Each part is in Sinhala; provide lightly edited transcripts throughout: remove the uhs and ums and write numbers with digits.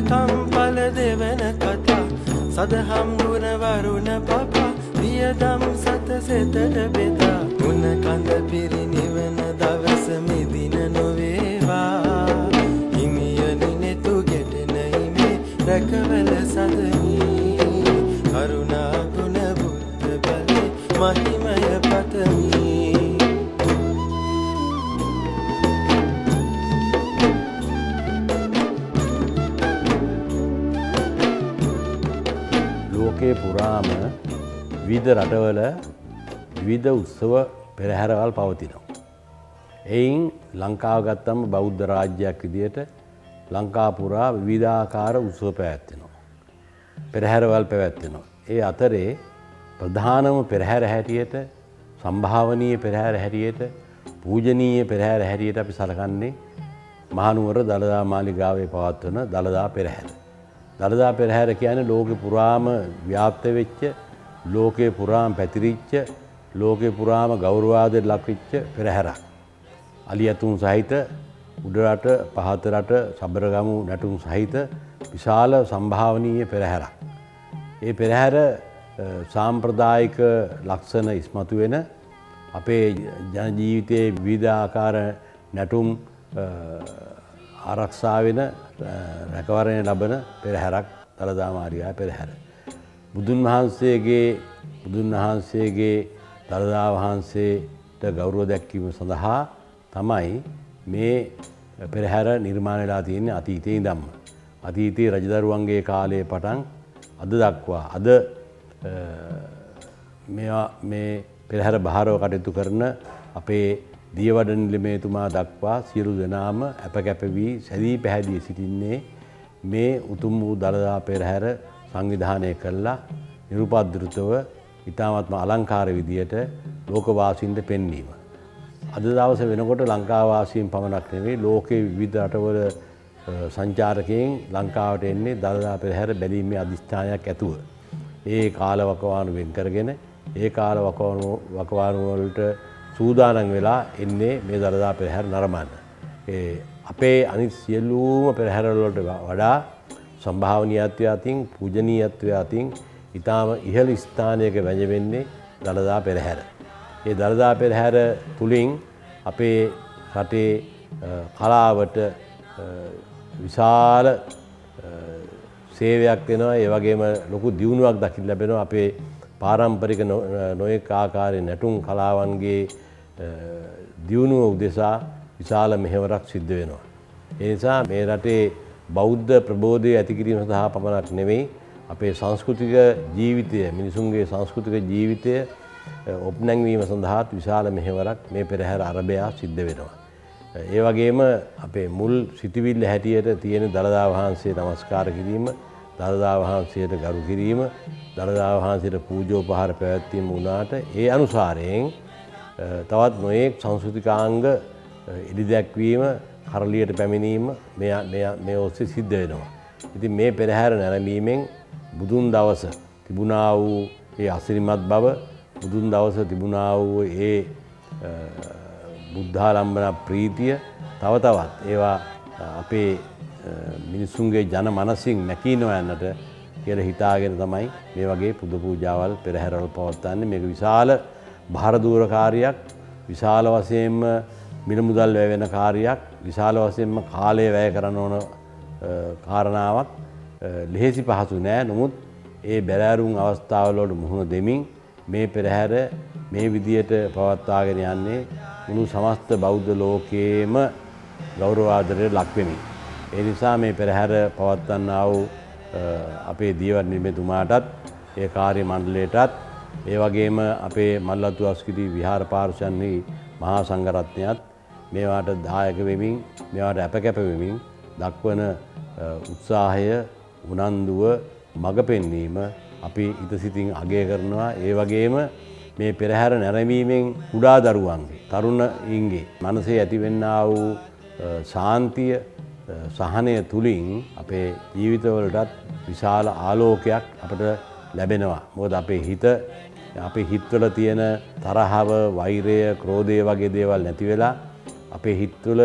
කම්පල දෙවන කතා සදහම් ගුණ වරුණ පපා වියදම් සත සෙතට බෙදා ගුණ කඳ පිරිනිවන දවස මෙදින නොවේවා හිමියනි නෙතු ගෙටෙනයි මේ රැකවල සදමී කරුණා ගුණ බුද්ධ බලේ මහිමය පතමි ලෝකේ පුරාම විවිධ රටවල විවිධ උත්සව පෙරහැරවල් පවතිනවා. එයින් ලංකාව ගත්තම බෞද්ධ රාජ්‍යයක් විදියට ලංකා පුරා විවිධාකාර උත්සව පැවැත්වෙනවා. පෙරහැරවල් පැවැත්වෙනවා. ඒ අතරේ ප්‍රධානම පෙරහැර හැටියට සම්භාවනීය පෙරහැර හැටියට පූජනීය පෙරහැර හැටියට අපි සලකන්නේ මහනුවර දළදා මාලිගාවේ පවත්වන දළදා පෙරහැර. දළදා පෙරහැර කියන්නේ ලෝකෙ පුරාම ව්‍යාප්ත වෙච්ච, ලෝකෙ පුරාම පැතිරිච්ච, ලෝකෙ පුරාම ගෞරවාදයට ලක්වෙච්ච පෙරහැරක්. අලියතුන් සහිත උඩරට, පහතරට, සබරගමු නැටුම් සහිත විශාල සම්භාවනීය පෙරහැරක්. ඒ පෙරහැර සාම්ප්‍රදායික ලක්ෂණ ඉස්මතු වෙන අපේ ජන ජීවිතයේ විවිධාකාර නැටුම් ආරක්ෂා වෙන රැකවරණය ලබන පෙරහැරක් දළදා මාලිගාවේ පෙරහැර. බුදුන් වහන්සේගේ දළදා වහන්සේට ගෞරව දැක්වීම සඳහා තමයි මේ පෙරහැර නිර්මාණය වෙලා තියෙන්නේ අතීතයේ ඉඳන්ම. අතීතයේ රජදරුවන්ගේ කාලයේ පටන් අද දක්වා අද මේ පෙරහැර බහරව කටයුතු කරන අපේ දියවඩන නිලමේතුමා දක්වා සියලු දෙනාම අපකැප වී සැදී පැහැදී සිටින්නේ මේ උතුම් වූ දළදා පෙරහැර සංවිධානය කළා නිරුපද්‍රිතව ඉතාමත්ම අලංකාර විදියට ලෝකවාසීන්ට පෙන්වීම. අද දවසේ වෙනකොට ලංකාවාසීන් පමණක් නෙවෙයි ලෝකේ විවිධ රටවල සංචාරකයන් ලංකාවට එන්නේ දළදා පෙරහැර බැලීමේ අදිෂ්ඨානයක් ඇතුව. ඒ කාලවකවානු වෙන් කරගෙන ඒ කාලවකවානු වලට සූදානම් වෙලා එන්නේ මේ දළදා පෙරහැර නරඹන්න. අපේ අනිත් සියලුම පෙරහැර වලට වඩා සම්භාවනීයත්වය අතින් පූජනීයත්වය අතින් ඊටාම ඉහළ ස්ථානයක වැජෙන්නේ දළදා පෙරහැර. මේ දළදා පෙරහැර තුලින් අපේ රටේ කලාවට විශාල සේවයක් වෙනවා. ඒ වගේම ලොකු දියුණුවක් දකින්න ලැබෙනවා. අපේ පාරම්පරික නොයෙක් ආකාරයේ නැටුම් කලාවන්ගේ දියුණුව උදෙසා විශාල මෙහෙවරක් සිද්ධ වෙනවා. ඒ නිසා මේ රටේ බෞද්ධ ප්‍රබෝධය ඇති කිරීම සඳහා පමණක් නෙවෙයි අපේ සංස්කෘතික ජීවිතය, මිනිසුන්ගේ සංස්කෘතික ජීවිතය ඔප්නැංවීම සඳහාත් විශාල මෙහෙවරක් මේ පෙරහැර අරබයා සිද්ධ වෙනවා. ඒ වගේම අපේ මුල් සිටිවිල්ල හැටියට තියෙන දළදා වහන්සේ නමස්කාර කිරීම, දළදා වහන්සේට ගරු කිරීම, දළදා වහන්සේට පූජෝපහාර පැවැත්වීම වුණාට ඒ අනුසාරයෙන් තවත් නොයෙක් සංස්කෘතිකාංග එළිදැක්වීම, කරලියට පැමිණීම මේ ඔස්සේ සිද්ධ වෙනවා. ඉතින් මේ පෙරහැර නැරඹීමෙන් බුදුන් දවස තිබුණා වූ ඒ අසිරිමත් බව, බුදුන් දවස තිබුණා වූ ඒ බුද්ධාලම්බන ප්‍රීතිය තව තවත් ඒවා අපේ මිනිසුන්ගේ ජන මනසින් නැකී නොයන්නට කියලා හිතාගෙන තමයි මේ වගේ පුද පූජාවල් පෙරහැරවල් පවත්වන්නේ. මේක විශාල භාරදූර කාර්යයක්, විශාල වශයෙන්ම මිල මුදල් වැය වෙන කාර්යයක්, විශාල වශයෙන්ම කාලය වැය කරන ඕන කාරණාවක්. ලෙහෙසි පහසු නෑ. නමුත් ඒ බැලෑරුම් අවස්ථාවල වලට මුහුණ දෙමින් මේ පෙරහැර මේ විදියට පවත්වාගෙන යන්නේ මුළු සමස්ත බෞද්ධ ලෝකයේම ගෞරවාදරයට ලක් වෙමින්. ඒ නිසා මේ පෙරහැර පවත්වන්නා වූ අපේ දියවඩන නිලමේතුමාටත් ඒ කාර්ය මණ්ඩලයටත් ඒ වගේම අපේ මල්වතු අස්කිරි විහාර පාර්ශ්වයන්හි මහා සංඝරත්නයත් මේවාට දායක වෙමින්, මේවාට අපකැප වෙමින් දක්වන උත්සාහය, උනන්දුව, මඟ පෙන්වීම අපි හිතසිතින් අගය කරනවා. ඒ වගේම මේ පෙරහැර නැරඹීමෙන් කුඩා දරුවන්ගේ, තරුණයින්ගේ මනසේ ඇතිවෙන්නා වූ ශාන්තිය, සහනය තුලින් අපේ ජීවිතවලටත් විශාල ආලෝකයක් අපට ලැබෙනවා. මොකද අපේ හිතවල තියෙන තරහව, වෛරය, ක්‍රෝධය වගේ දේවල් නැති වෙලා අපේ හිතවල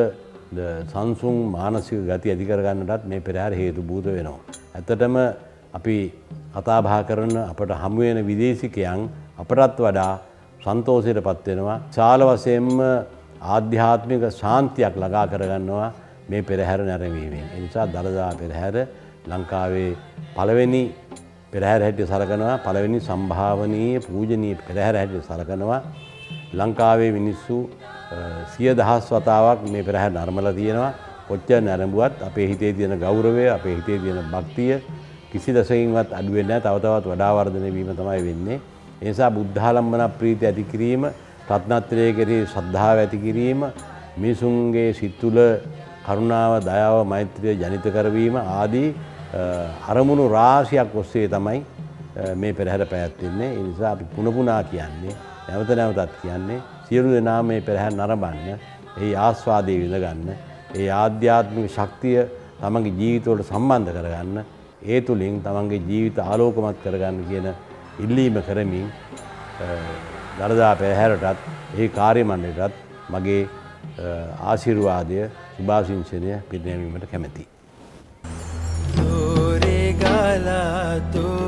සංසුන් මානසික ගති ඇති කරගන්නටත් මේ පෙරහැර හේතු භූත වෙනවා. ඇත්තටම අපි කතා බහ කරන අපට හමු වෙන විදේශිකයන් අපටත් වඩා සන්තෝෂයටපත් වෙනවා. විශාල වශයෙන්ම ආධ්‍යාත්මික ශාන්තියක් ළඟා කරගන්නවා මේ පෙරහැර නැරඹීමෙන්. ඒ නිසා දළදා පෙරහැර ලංකාවේ පළවෙනි පෙරහැර හැටියට සලකනවා. පළවෙනි සම්භාවනීය පූජනීය පෙරහැර හැටියට සලකනවා. ලංකාවේ මිනිස්සු 100,000 වතාවක් මේ පෙරහැර නරඹලා තියෙනවා. කොච්චර නරඹුවත් අපේ හිතේ තියෙන ගෞරවය, අපේ හිතේ තියෙන භක්තිය කිසි දශකින්වත් අඩු වෙන්නේ නැහැ. තව තවත් වඩා වර්ධනය වීම තමයි වෙන්නේ. ඒ නිසා බුද්ධාලම්බන ප්‍රීතිය ඇති කිරීම, රත්නත්‍රයේ කෙරෙහි ශ්‍රද්ධාව ඇති කිරීම, මිනිසුන්ගේ සිත් තුළ කරුණාව, දයාව, මෛත්‍රිය ජනිත කරවීම ආදී අරමුණු රාශියක් ඔස්සේ තමයි මේ පෙරහැර පැවැත්වෙන්නේ. ඒ නිසා අපි පුන පුනා කියන්නේ, නැවත නැවතත් කියන්නේ සියලු දෙනා මේ පෙරහැර නරඹන්න, ඒ ආස්වාදයේ විඳ ගන්න, ඒ ආධ්‍යාත්මික ශක්තිය තමන්ගේ ජීවිතවලට සම්බන්ධ කරගන්න, ඒ තුලින් තමන්ගේ ජීවිත ආලෝකමත් කරගන්න කියන ඉල්ලීම කරමින් දළදා පෙරහැරටත් ඒ කාර්ය මණ්ඩලයටත් මගේ ආශිර්වාදය, සුභාශිංසනය පිරිනැමීමට කැමැතියි. තෝරේ ගාලා